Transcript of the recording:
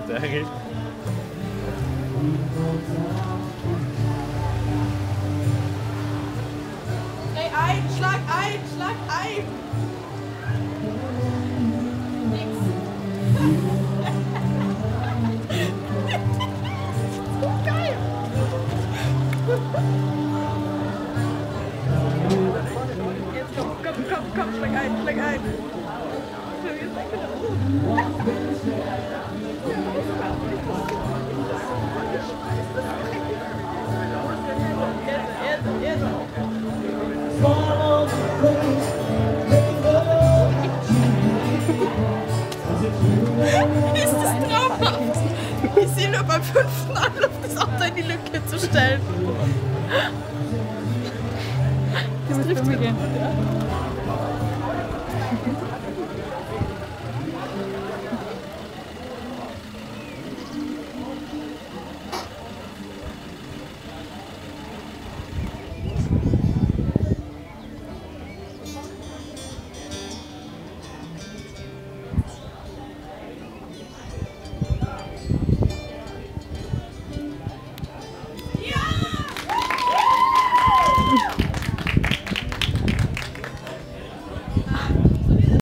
Seite eigentlich. Ey, schlag ein! Nix. So geil! Jetzt komm, schlag ein! Jetzt. Ist das traumhaft? Ich sehe nur beim 5. Anlauf das Auto in die Lücke zu stellen. Das trifft mich.